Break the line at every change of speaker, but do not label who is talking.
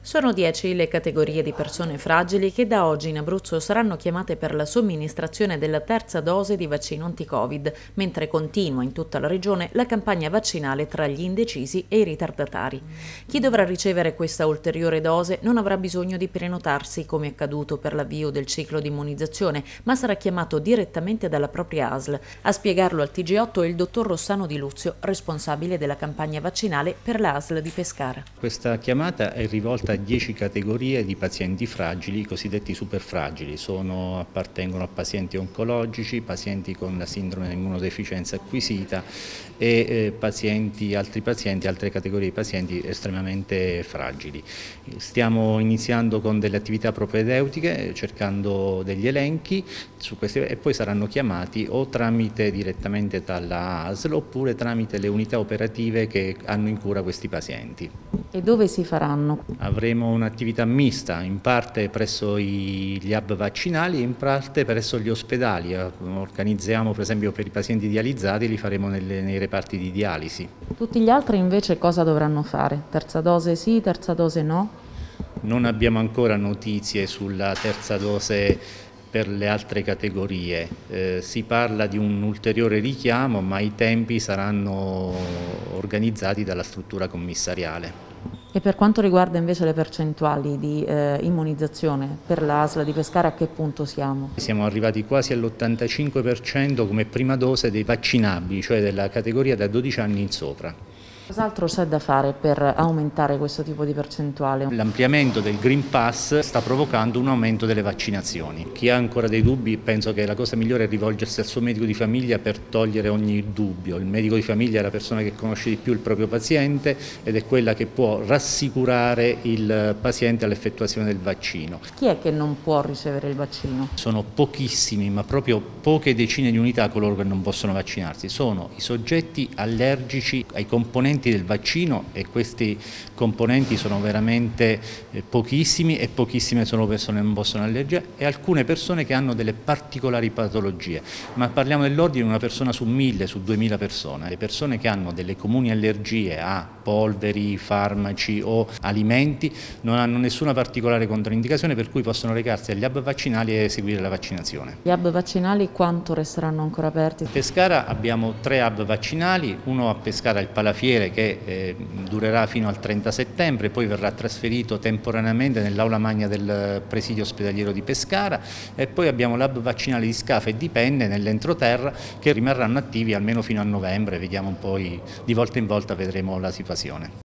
Sono 10 le categorie di persone fragili che da oggi in Abruzzo saranno chiamate per la somministrazione della terza dose di vaccino anti-Covid, mentre continua in tutta la regione la campagna vaccinale tra gli indecisi e i ritardatari. Chi dovrà ricevere questa ulteriore dose non avrà bisogno di prenotarsi come accaduto per l'avvio del ciclo di immunizzazione, ma sarà chiamato direttamente dalla propria ASL. A spiegarlo al TG8 è il dottor Rossano Di Luzio, responsabile della campagna vaccinale per la ASL di Pescara.
Questa chiamata è rivolta a 10 categorie di pazienti fragili, cosiddetti superfragili. Appartengono a pazienti oncologici, pazienti con la sindrome di immunodeficienza acquisita e altre categorie di pazienti estremamente fragili. Stiamo iniziando con delle attività propedeutiche, cercando degli elenchi su queste, e poi saranno chiamati o direttamente dalla ASL oppure tramite le unità operative che hanno in cura questi pazienti.
E dove si faranno?
Avremo un'attività mista, in parte presso gli hub vaccinali e in parte presso gli ospedali. Organizziamo per esempio per i pazienti dializzati, li faremo nei reparti di dialisi.
Tutti gli altri invece cosa dovranno fare? Terza dose sì, terza dose no?
Non abbiamo ancora notizie sulla terza dose per le altre categorie. Si parla di un ulteriore richiamo, ma i tempi saranno organizzati dalla struttura commissariale.
E per quanto riguarda invece le percentuali di immunizzazione per la ASL di Pescara, a che punto siamo?
Siamo arrivati quasi all'85% come prima dose dei vaccinabili, cioè della categoria da 12 anni in sopra.
Cos'altro c'è da fare per aumentare questo tipo di percentuale?
L'ampliamento del Green Pass sta provocando un aumento delle vaccinazioni. Chi ha ancora dei dubbi, penso che la cosa migliore è rivolgersi al suo medico di famiglia per togliere ogni dubbio. Il medico di famiglia è la persona che conosce di più il proprio paziente ed è quella che può rassicurare il paziente all'effettuazione del vaccino.
Chi è che non può ricevere il vaccino?
Sono pochissimi, ma proprio poche decine di unità coloro che non possono vaccinarsi. Sono i soggetti allergici ai componenti del vaccino, e questi componenti sono veramente pochissimi, e pochissime sono persone che non possono allergia, e alcune persone che hanno delle particolari patologie, ma parliamo dell'ordine di una persona su 1000, su 2000 persone. Le persone che hanno delle comuni allergie a polveri, farmaci o alimenti non hanno nessuna particolare controindicazione, per cui possono recarsi agli hub vaccinali e eseguire la vaccinazione.
Gli hub vaccinali quanto resteranno ancora aperti?
A Pescara abbiamo 3 hub vaccinali, uno a Pescara il Palafiere che durerà fino al 30 settembre, poi verrà trasferito temporaneamente nell'aula magna del presidio ospedaliero di Pescara, e poi abbiamo l'hub vaccinale di Scafa e di Penne nell'entroterra, che rimarranno attivi almeno fino a novembre. Vediamo poi, di volta in volta vedremo la situazione.